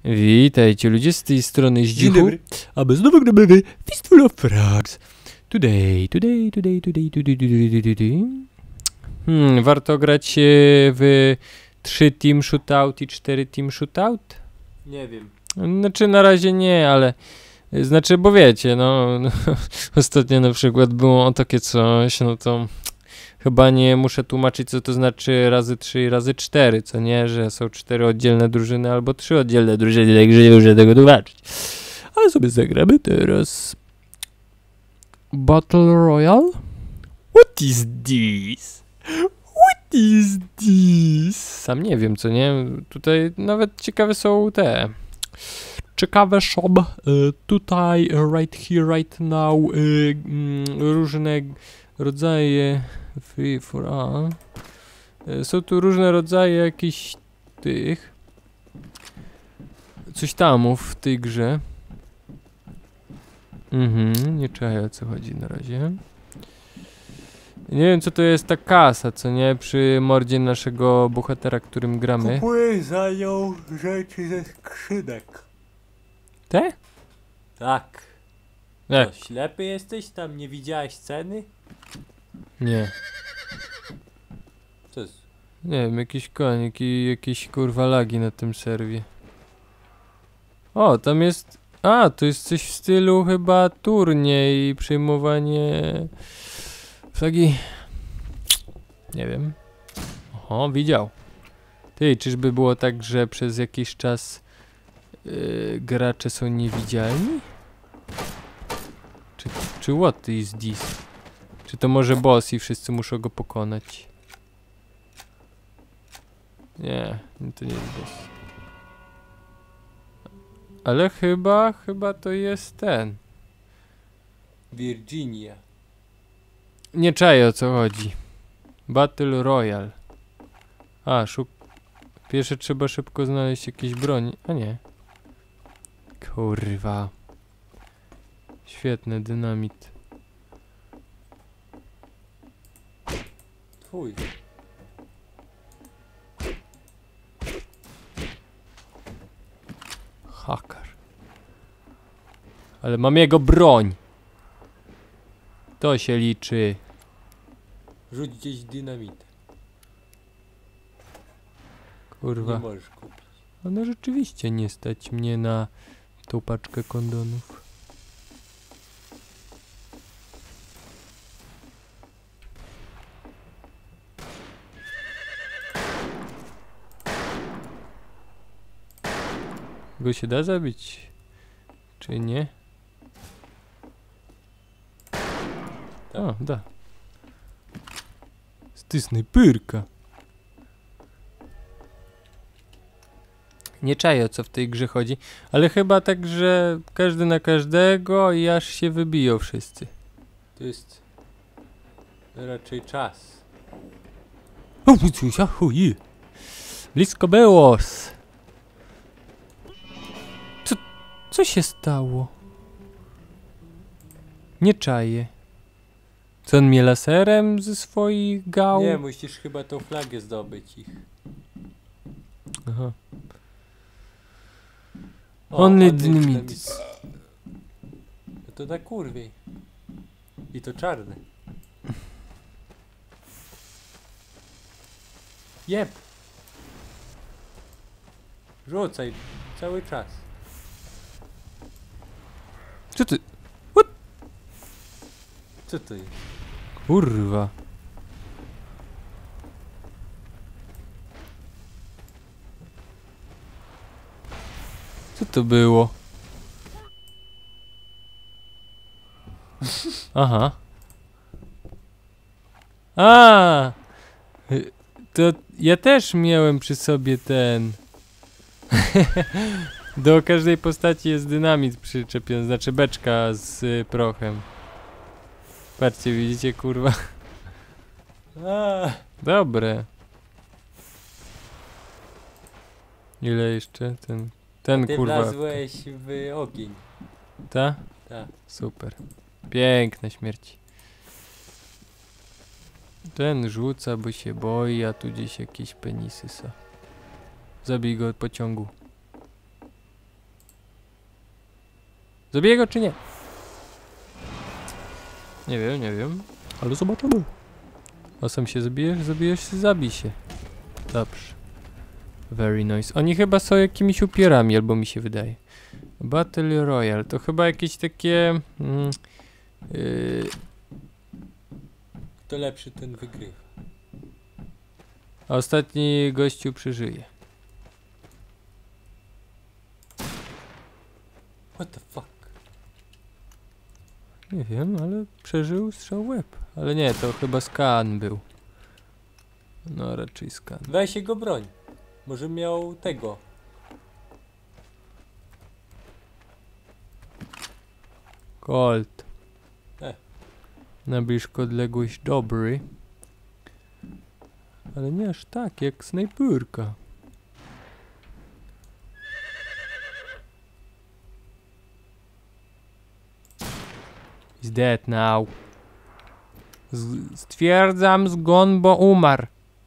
Witajcie ludzie z tej strony Dzień Zdzichu, dobry. a my znowu gramy w Fistful of Frogs. Today. Warto grać w 3 team shootout i 4 team shootout? Nie wiem. Znaczy na razie nie, ale znaczy, bo wiecie, no ostatnio na przykład było takie coś, no to chyba nie muszę tłumaczyć, co to znaczy razy 3 i razy 4, co nie, że są 4 oddzielne drużyny albo 3 oddzielne drużyny, także nie muszę tego tłumaczyć. Ale sobie zagramy teraz Battle Royale. What is this? What is this? Sam nie wiem, co nie, tutaj nawet ciekawe są te... Ciekawe są tutaj, right here, right now, różne rodzaje free for all. Są tu różne rodzaje jakichś tych coś tamów w tej grze. Nie czaję, o co chodzi na razie. Nie wiem, co to jest ta kasa, co nie, przy mordzie naszego bohatera, którym gramy. Kupuję za nią rzeczy ze skrzynek. Te? Tak. Jak? Co, ślepy jesteś? Tam nie widziałeś ceny? Nie. Co jest? Nie wiem, jakiś koń, jakieś kurwa lagi na tym serwie. O, tam jest... A, to jest coś w stylu chyba turniej i przyjmowanie... flagi... Nie wiem. Oho, widział. Ty, czyżby było tak, że przez jakiś czas gracze są niewidzialni? Czy what is this? Czy to może boss i wszyscy muszą go pokonać? Nie, to nie jest boss. Ale chyba to jest ten. Virginia. Nie czaję, o co chodzi. Battle Royale. A, pierwsze trzeba szybko znaleźć jakieś broń. A nie. Kurwa. Świetny dynamit. Twój. Haker. Ale mam jego broń. To się liczy. Rzuć gdzieś dynamit. Kurwa. Nie możesz kupić. No rzeczywiście nie stać mnie na tą paczkę kondonów. Go się da zabić? Czy nie? Tak. A, da. Ty snajperka. Nie czaję, o co w tej grze chodzi, ale chyba tak, że każdy na każdego i aż się wybiją wszyscy. To jest raczej czas. O, chuj. Blisko było. Co się stało? Nie czaję. Co on mnie laserem ze swoich gał? Nie, musisz chyba tą flagę zdobyć ich. Aha. O, Only dynamit. dynamit. No to na kurwiej. I to czarne. Jeb. Rzucaj cały czas. Co ty? Co to jest? Kurwa. Co to było? Aha. A! To ja też miałem przy sobie ten. Do każdej postaci jest dynamit przyczepiony, znaczy beczka z prochem. Patrzcie, widzicie, kurwa. A, Dobre. Ile jeszcze? Ten ty kurwa. wlazłeś w ogień. Ta? Tak. Super. Piękna śmierć. Ten rzuca, bo się boi, a tu gdzieś jakieś penisy są. Zabij go od pociągu. Zabiję go czy nie? Nie wiem, nie wiem. Ale zobaczymy. A sam się zabijesz? Zabijesz się, zabij się. Dobrze. Very nice. Oni chyba są jakimiś upierami, albo mi się wydaje. Battle Royale to chyba jakieś takie... Kto lepszy, ten wygrywa. a ostatni gościu przeżyje. What the fuck? Nie wiem, ale przeżył strzał w łeb. Ale nie, to chyba skan był. No raczej skan. Weź jego broń. Może miał tego. Colt. E. Na blisko odległość dobry. Ale nie aż tak, jak snajperka. He's dead now. Stwierdzam zgon, bo umarł.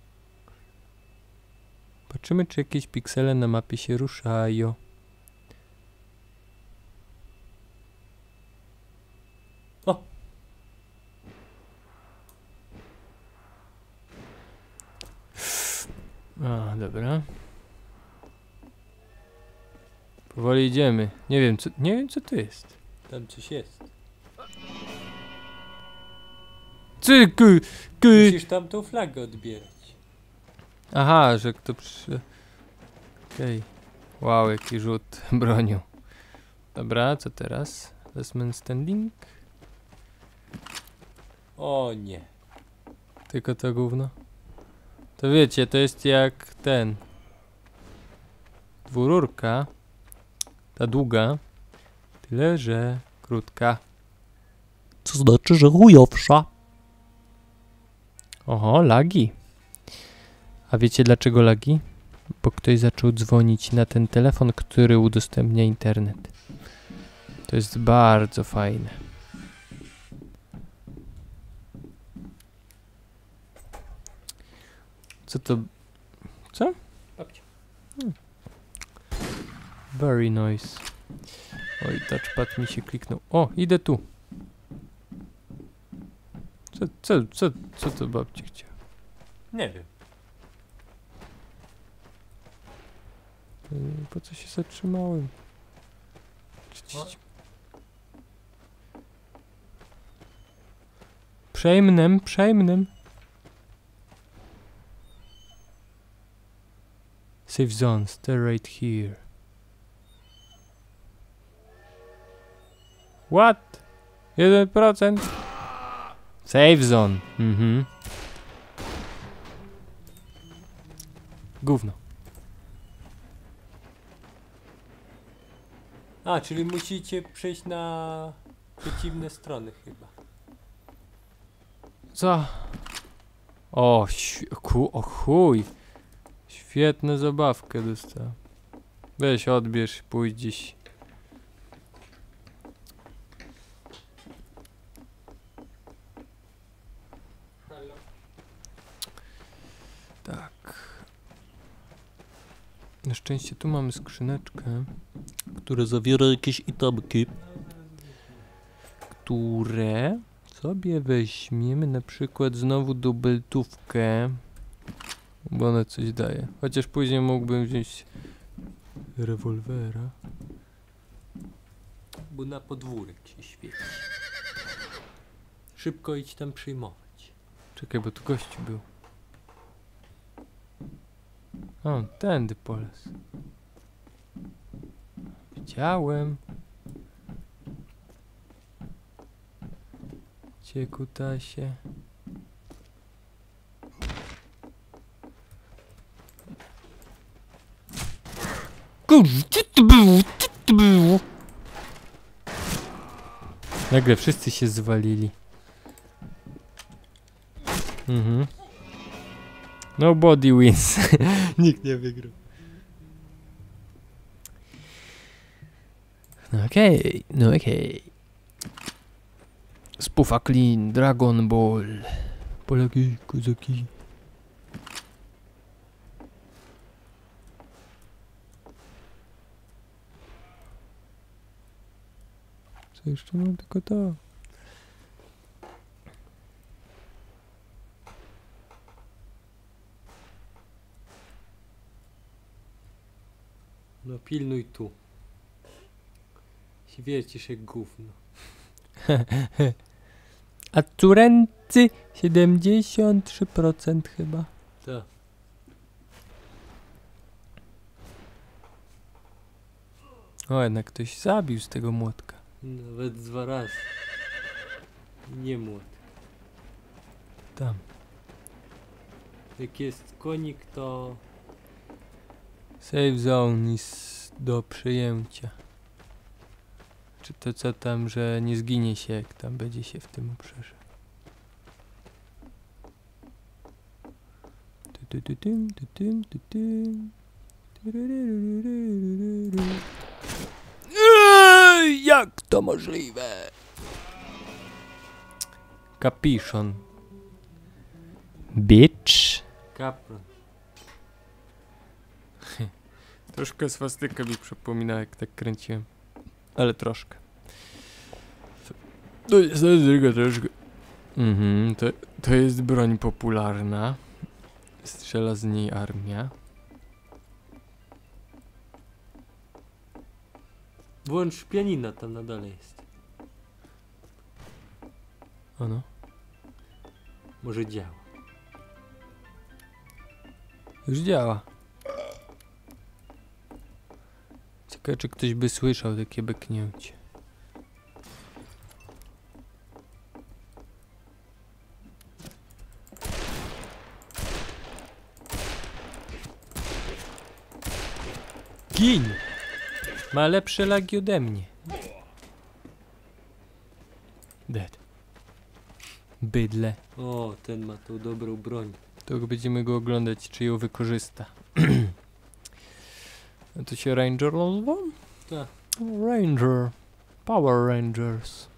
Patrzymy, czy jakieś piksele na mapie się ruszają. O! A, dobra. Powoli idziemy. Nie wiem co to jest. Tam coś jest. Musisz tam tą flagę odbierać. Aha, że kto przy... Okej. Wow, jaki rzut bronią. Dobra, co teraz? Last man standing? O nie. Tylko to gówno. To wiecie, to jest jak ten. Dwururka. Ta długa. Tyle, że krótka. Co znaczy, że chujowsza. Oho, lagi. A wiecie dlaczego lagi? Bo ktoś zaczął dzwonić na ten telefon, który udostępnia internet. To jest bardzo fajne. Co to... Co? Babcia. Very nice. Oj, touchpad mi się kliknął. O, idę tu. Co to babci chciała? Nie wiem. Po co się zatrzymałem? Przejmnem. Safe zone, stay right here. What? 1%? Safe zone. Gówno. A, czyli musicie przejść na przeciwne strony chyba. Co? O, o chuj. Świetną zabawkę dostałem. Weź, odbierz, pójdź gdzieś. Tak. Na szczęście tu mamy skrzyneczkę, która zawiera jakieś itemki, które sobie weźmiemy, na przykład znowu dubeltówkę, bo ona coś daje. Chociaż później mógłbym wziąć rewolwera. Bo na podwórek się świeci. Szybko idź tam przyjmować. Czekaj, bo tu gościu był. O, tędy poles. Widziałem. Cię kutasie. Kurwa, co to było? Co to było? Nagle wszyscy się zwalili. Nobody wins. Nikt nie wygrał. No okej. Spufa clean, Dragon Ball. Polaki, kozaki. To jeszcze mam tylko to. No pilnuj tu. Się wiercisz jak gówno. A Turency 73% chyba. Tak. O, jednak ktoś zabił z tego młotka. Nawet 2 razy. Nie młot. Tam. Jak jest konik, to... Save zone jest do przejęcia. Czy to co tam, że nie zginie się, jak tam będzie się w tym obszarze. Jak to możliwe? Kapiszon. Bitch. Kapron. Troszkę swastykę mi przypomina, jak tak kręciłem. Ale troszkę. To jest tylko troszkę. To jest broń popularna. Strzela z niej armia. Włącz pianina, tam na dole jest. Ono. Może działa. Już działa. Ciekawe, czy ktoś by słyszał takie beknięcie. Gin! Ma lepsze lagi ode mnie. Dead. Bydle. O, ten ma tą dobrą broń. To będziemy go oglądać, czy ją wykorzysta. A to się Ranger nazywa? Tak. Ranger. Power Rangers.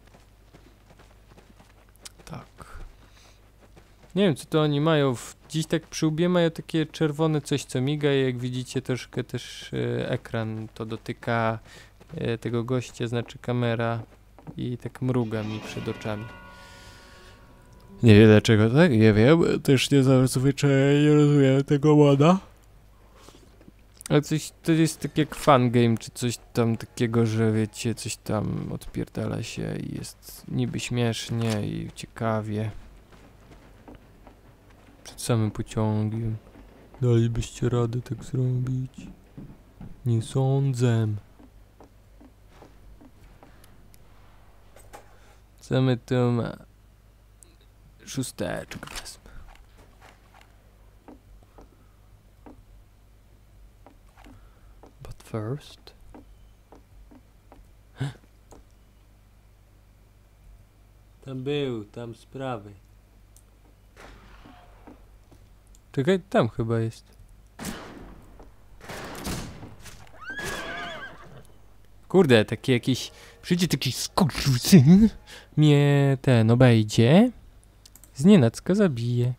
Tak. Nie wiem, co to oni mają. Dziś tak przy łbie mają takie czerwone coś, co miga i jak widzicie troszkę też ekran to dotyka tego gościa, znaczy kamera i tak mruga mi przed oczami. Nie wiem dlaczego tak, nie wiem, też nie zazwyczaj rozumiem tego moda. Ale coś, to jest tak jak fun game, czy coś tam takiego, że wiecie, coś tam odpierdala się i jest niby śmiesznie i ciekawie. Przed samym pociągiem. Dalibyście radę tak zrobić? Nie sądzę. Co my tu ma? Szósteczkę wezmę. But first... Tam był, tam z prawej. Czekaj, tam chyba jest. Kurde, taki jakiś... Przyjdzie taki skurczysyn. Mnie ten obejdzie. Znienacka zabije.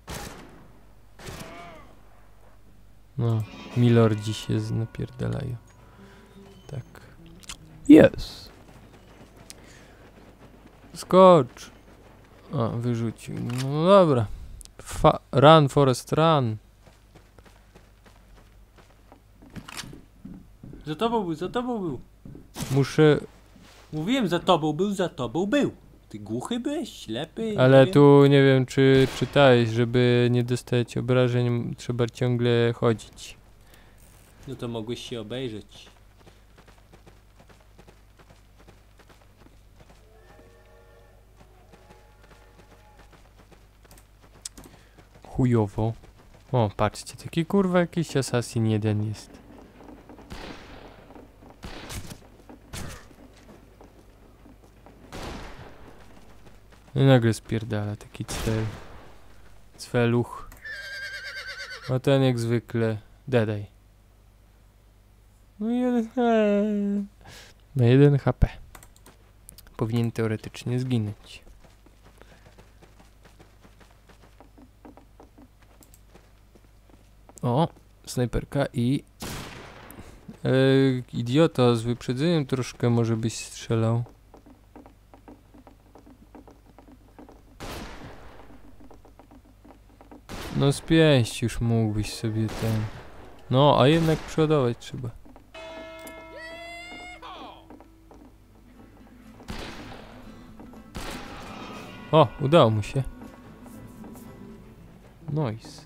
No, milordzi się napierdalają. Tak. Jest. Skocz. O, wyrzucił. No dobra. Run, Forest, run. Za tobą był, za tobą był. Muszę... Mówiłem, za tobą był, za tobą był. Ty głuchy byłeś, ślepy? Ale nie tu nie wiem, czy czytałeś, żeby nie dostać obrażeń, trzeba ciągle chodzić. No to mogłeś się obejrzeć. Chujowo. O, patrzcie, taki kurwa jakiś Assassin 1 jest. I nagle spierdala taki cweluch. A ten jak zwykle dedaj. No ma 1 HP. Powinien teoretycznie zginąć. O, snajperka i... idiota, z wyprzedzeniem troszkę może byś strzelał. No z pięści już mógłbyś sobie ten... No, a jednak przodować trzeba. O, udało mu się. Nice.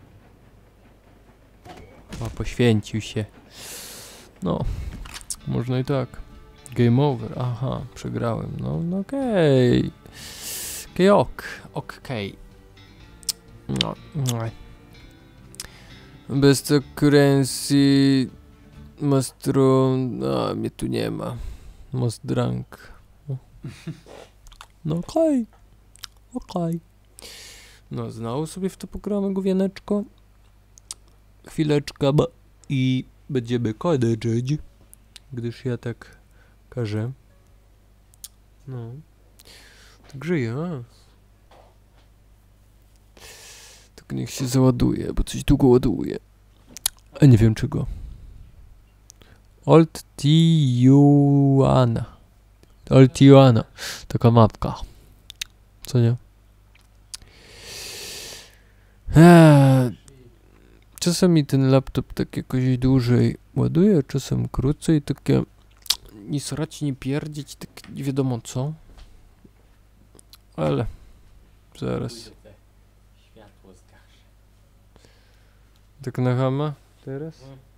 O, poświęcił się. No, można i tak. Game over, aha, przegrałem. No okej. Okej. No. Bez to currency mastro... A, mnie tu nie ma. Most drunk. No okej. No, znowu sobie w to pogramy gówieneczko. Chwileczka, i będziemy kończyć, gdyż ja tak każę. No. Także ja. Tak niech się załaduje, bo coś długo ładuje. A nie wiem czego. Old Tijuana. Taka mapka. Co nie? Czasami ten laptop tak jakoś dłużej ładuje, czasem krócej, takie nie srać, nie pierdzieć, tak nie wiadomo co. Ale zaraz. Światło zgaszę. Tak na chama teraz?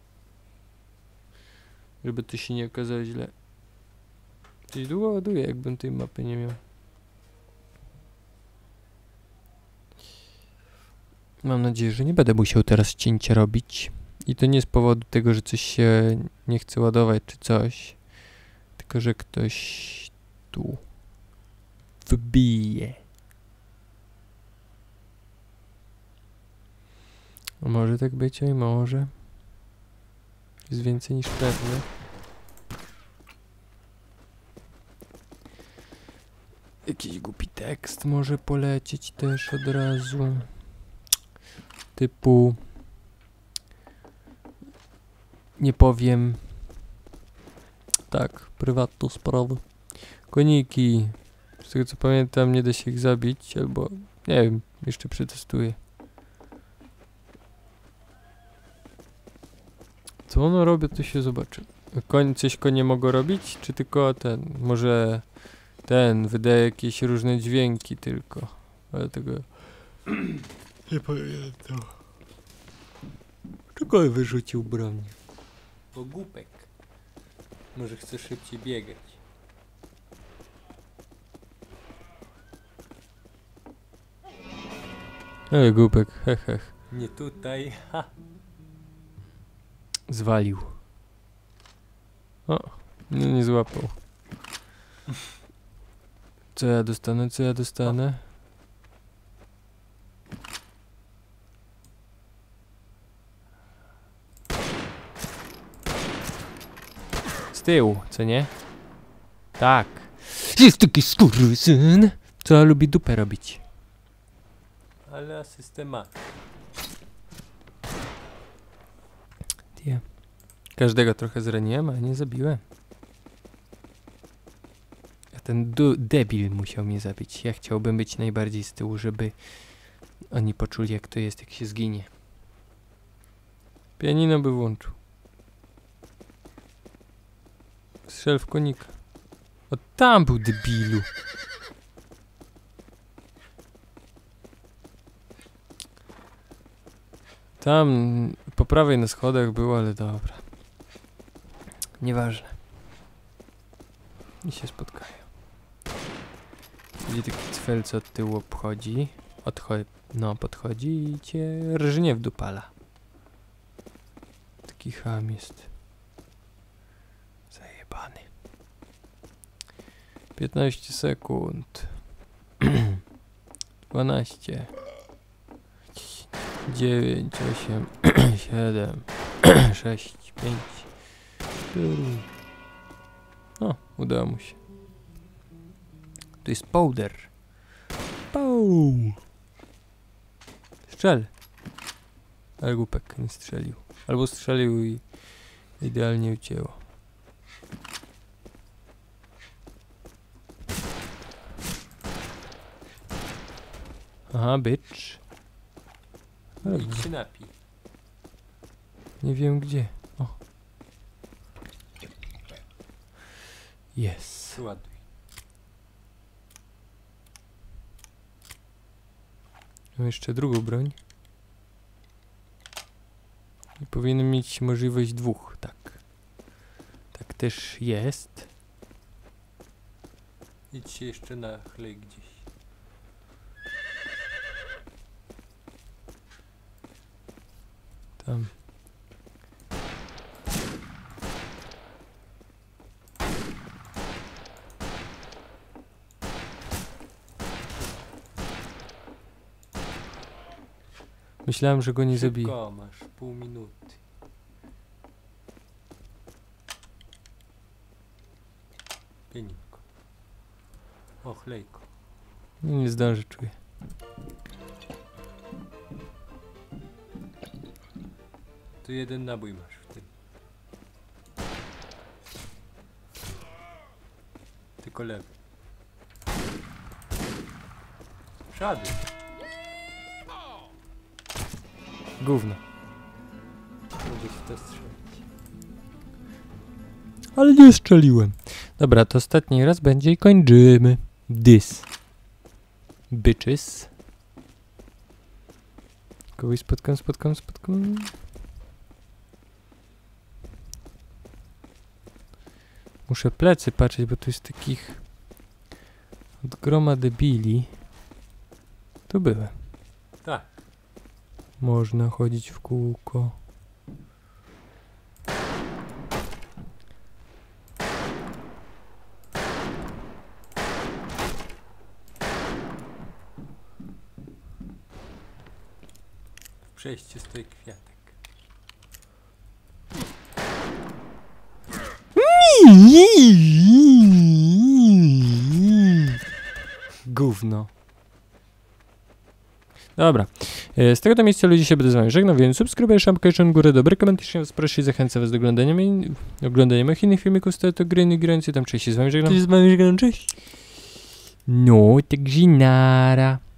Żeby to się nie okazało źle. Coś długo ładuje, jakbym tej mapy nie miał. Mam nadzieję, że nie będę musiał teraz cięcia robić. I to nie z powodu tego, że coś się nie chce ładować czy coś. Tylko, że ktoś tu wbije. A może tak być, oj może. Jest więcej niż pewne. Jakiś głupi tekst może polecieć też od razu. Typu... Nie powiem... Tak, prywatną sprawę. Koniki. Z tego co pamiętam, nie da się ich zabić, albo... Nie wiem, jeszcze przetestuję. Co ono robi, to się zobaczy. Coś konie mogą robić, czy tylko ten? Może ten wydaje jakieś różne dźwięki tylko. Ale tego... Nie pamiętam. Czego wyrzucił broń? Bo głupek. Może chce szybciej biegać. Głupek, hech. Nie tutaj, ha. Zwalił. O, nie złapał. Co ja dostanę? Z tyłu, co nie? Tak. Jest taki skurwysyn, co lubi dupę robić. Ale asystę ma. Każdego trochę zraniłem, ale nie zabiłem. A ten debil musiał mnie zabić. Ja chciałbym być najbardziej z tyłu, żeby oni poczuli, jak to jest, jak się zginie. Pianino by włączył. Strzel w konika. O, tam był debilu. Tam po prawej na schodach było, ale dobra. Nieważne. I się spotkają. Będzie taki cfel, co od tyłu obchodzi. Podchodzi i cię rżnie w dupala. Taki cham jest. Zajebany. 15 sekund. 12. 9, 8, 7, 6, 5, 4. O, udało mu się. To jest powder. Pow! Strzel. Ale głupek nie strzelił. Albo strzelił i idealnie ucięło. Aha, bitch. Dobra. Idź się napij. Nie wiem gdzie. O. Jest. Ładuj. Mam jeszcze drugą broń. I powinienem mieć możliwość 2, tak. Tak też jest. Idź się jeszcze nachlej gdzieś. Tam. Myślałem, że go nie zabiję. Szybko, masz pół minuty. Pieniądze. O, chlejko. Nie zdążę, czuję. Tu jeden nabój masz w tym. Tylko lewy. Przodu. Gówno. Będziesz w to strzelić. Ale nie strzeliłem. Dobra, to ostatni raz będzie i kończymy. This. Bitches. Kogoś spotkam. Muszę plecy patrzeć, bo tu jest takich od groma debili. Tu byłem. Tak. Można chodzić w kółko. W przejściu stoi kwiatek. Gówno. Dobra. Z tego to miejsca ludzie się będę z wami żegnał, więc subskrybuj, szamkaj, górę, dobry komentarz, was proszę i zachęcam was do oglądania moich innych filmików z to gry, nie grający tam. Cześć, się z wami żegnam. Cześć. No, tak nara.